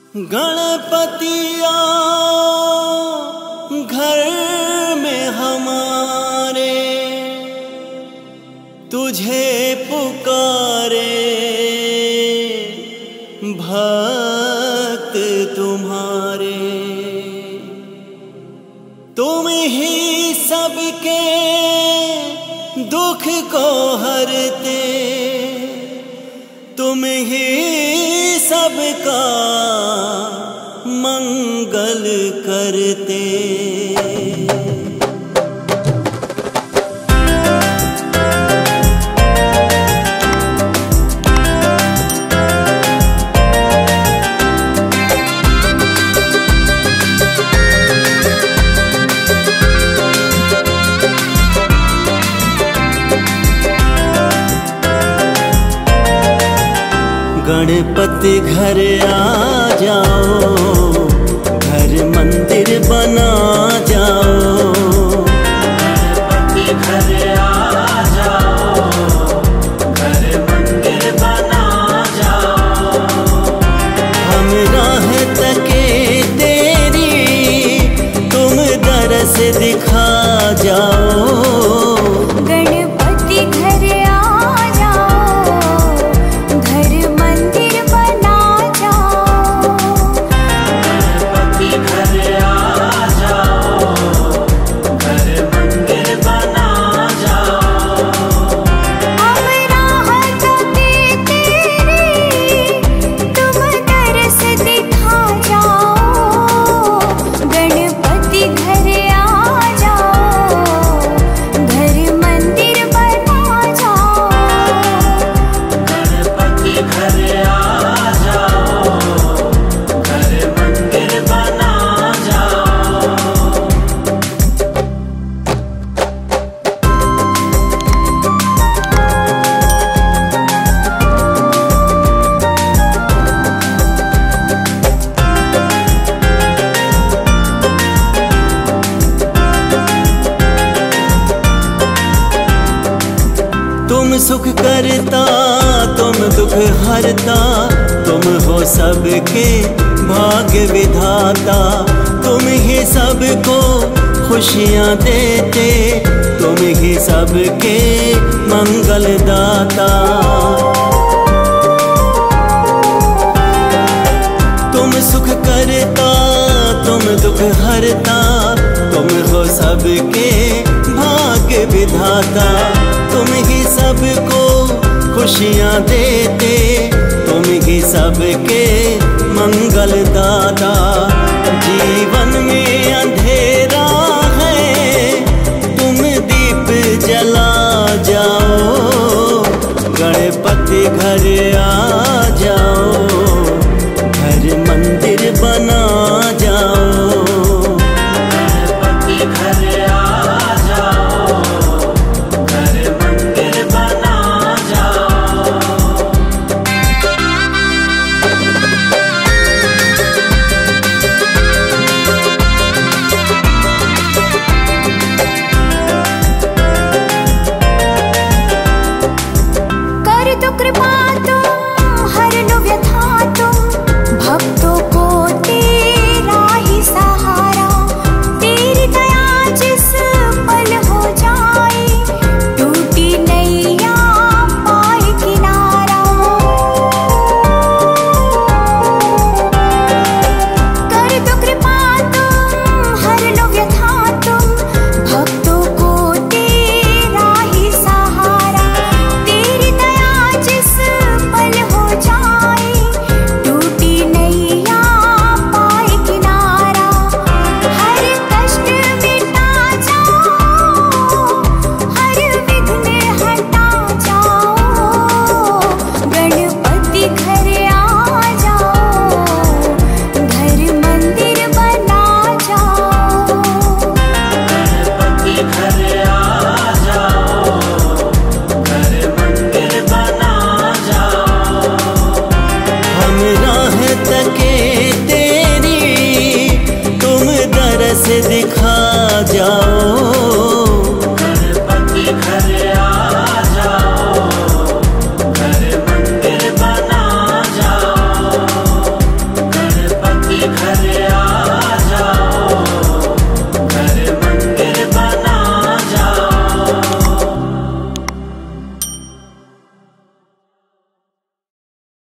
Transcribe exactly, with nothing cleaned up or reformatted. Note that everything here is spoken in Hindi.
गणपतिया घर में हमारे तुझे पुकारे भक्त तुम्हारे। तुम ही सबके दुख को हरते, तुम ही सबका मंगल करते। गणपति घर आ जाओ, घर मंदिर बना जाओ। गणपति घर आ जाओ, घर मंदिर बना जाओ। हम राह तके तेरी, तुम दरस दिखा जाओ। गणपति घर आ जाओ, घर मंदिर बना जाओ। गणपति घर आ जाओ, घर मंदिर बना जाओ। हम राह तके तेरी, तुम दरस दिखा जाओ। गणपति घर आ जाओ, घर मंदिर बना जाओ। गणपति घर आ जाओ, घर मंदिर बना जाओ। तुम सुख करता, तुम दुख हरता, तुम हो सबके भाग्य विधाता। तुम ही सबको खुशियाँ देते, तुम ही सबके मंगल दाता। तुम सुख करता, तुम दुख हरता, तुम हो सबके भाग्य विधाता। तुम ही सबको खुशियाँ देते, तुम ही सबके मंगल दाता। जीवन में अंधेरा है, तुम दीप जला जाओ। गणपति घर आ